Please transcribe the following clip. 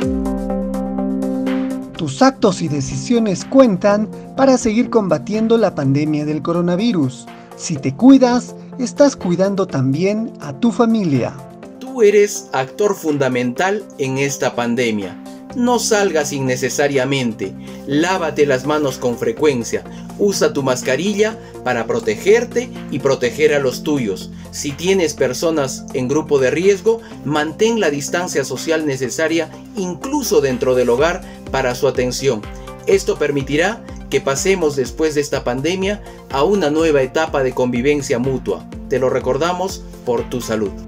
Tus actos y decisiones cuentan para seguir combatiendo la pandemia del coronavirus. Si te cuidas, estás cuidando también a tu familia. Tú eres actor fundamental en esta pandemia. No salgas innecesariamente, lávate las manos con frecuencia, usa tu mascarilla para protegerte y proteger a los tuyos. Si tienes personas en grupo de riesgo, mantén la distancia social necesaria incluso dentro del hogar para su atención. Esto permitirá que pasemos después de esta pandemia a una nueva etapa de convivencia mutua. Te lo recordamos por tu salud.